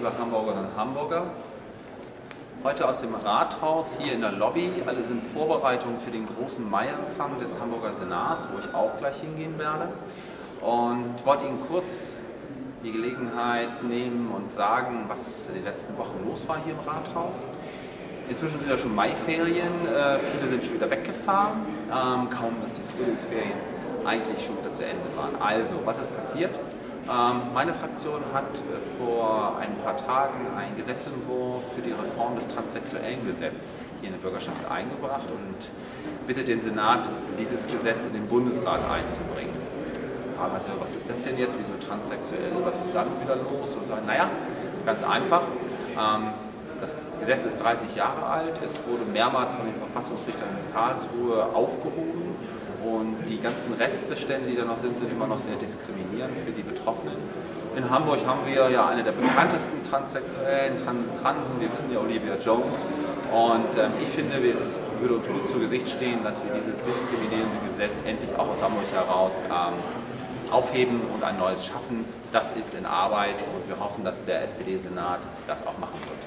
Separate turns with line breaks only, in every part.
liebe Hamburgerinnen und Hamburger. Heute aus dem Rathaus hier in der Lobby. Alle sind Vorbereitungen für den großen Mai-Empfang des Hamburger Senats, wo ich auch gleich hingehen werde. Und wollte Ihnen kurz die Gelegenheit nehmen und sagen, was in den letzten Wochen los war hier im Rathaus. Inzwischen sind ja schon Maiferien, viele sind schon wieder weggefahren, kaum dass die Frühlingsferien eigentlich schon wieder zu Ende waren. Also, was ist passiert? Meine Fraktion hat vor ein paar Tagen einen Gesetzentwurf für die Reform des Transsexuellengesetzes hier in der Bürgerschaft eingebracht und bittet den Senat, dieses Gesetz in den Bundesrat einzubringen. Fragen also, was ist das denn jetzt, wieso transsexuell, was ist dann wieder los? Und sagen, naja, ganz einfach. Das Gesetz ist 30 Jahre alt, es wurde mehrmals von den Verfassungsrichtern in Karlsruhe aufgehoben und die ganzen Restbestände, die da noch sind, sind immer noch sehr diskriminierend für die Betroffenen. In Hamburg haben wir ja eine der bekanntesten Transsexuellen, Transen, wir wissen ja Olivia Jones, und ich finde, es würde uns gut zu Gesicht stehen, dass wir dieses diskriminierende Gesetz endlich auch aus Hamburg heraus aufheben und ein neues schaffen. Das ist in Arbeit und wir hoffen, dass der SPD-Senat das auch machen wird.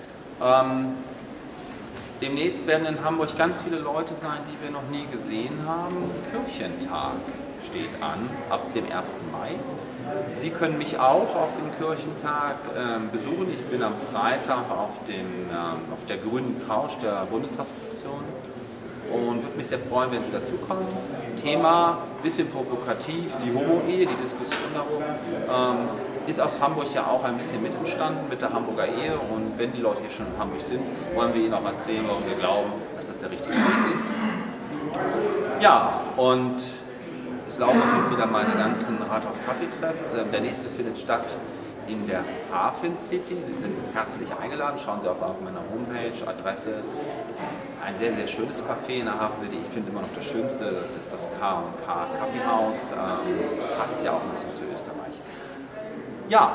Demnächst werden in Hamburg ganz viele Leute sein, die wir noch nie gesehen haben. Kirchentag steht an, ab dem 1. Mai. Sie können mich auch auf dem Kirchentag besuchen. Ich bin am Freitag auf der grünen Couch der Bundestagsfraktion und würde mich sehr freuen, wenn Sie dazukommen. Thema, bisschen provokativ, die Homo-Ehe, die Diskussion darum, ist aus Hamburg ja auch ein bisschen mit entstanden, mit der Hamburger Ehe. Und wenn die Leute hier schon in Hamburg sind, wollen wir ihnen auch erzählen, warum wir glauben, dass das der richtige Weg ist. Ja, und es laufen natürlich wieder meine ganzen Rathaus-Kaffeetreffs. Der nächste findet statt in der Hafen City. Sie sind herzlich eingeladen. Schauen Sie auf meiner Homepage, Adresse. Ein sehr, sehr schönes Café in der Hafen City. Ich finde immer noch das Schönste, das ist das K&K Kaffeehaus. Passt ja auch ein bisschen zu Österreich. Ja,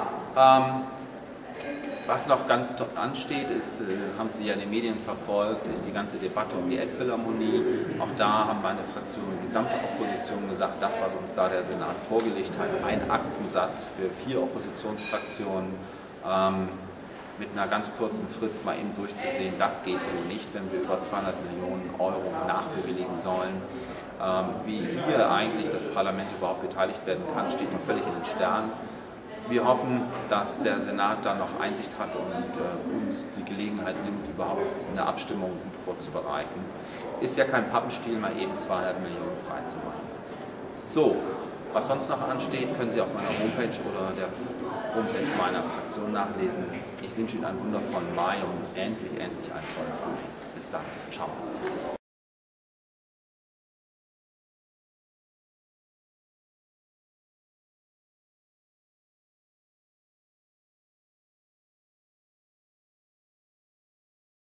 was noch ganz ansteht, ist, haben Sie ja in den Medien verfolgt, ist die ganze Debatte um die Elbphilharmonie. Auch da haben meine Fraktion und die gesamte Opposition gesagt, das, was uns da der Senat vorgelegt hat, ein Aktensatz für 4 Oppositionsfraktionen, mit einer ganz kurzen Frist mal eben durchzusehen, das geht so nicht, wenn wir über 200 Millionen Euro nachbewilligen sollen. Wie hier eigentlich das Parlament überhaupt beteiligt werden kann, steht noch völlig in den Sternen. Wir hoffen, dass der Senat da noch Einsicht hat und uns die Gelegenheit nimmt, überhaupt eine Abstimmung gut vorzubereiten. Ist ja kein Pappenstiel, mal eben 200 Millionen freizumachen. So, was sonst noch ansteht, können Sie auf meiner Homepage oder der Homepage meiner Fraktion nachlesen. Ich wünsche Ihnen einen wundervollen Mai und endlich einen tollen Frühling. Bis dann. Ciao.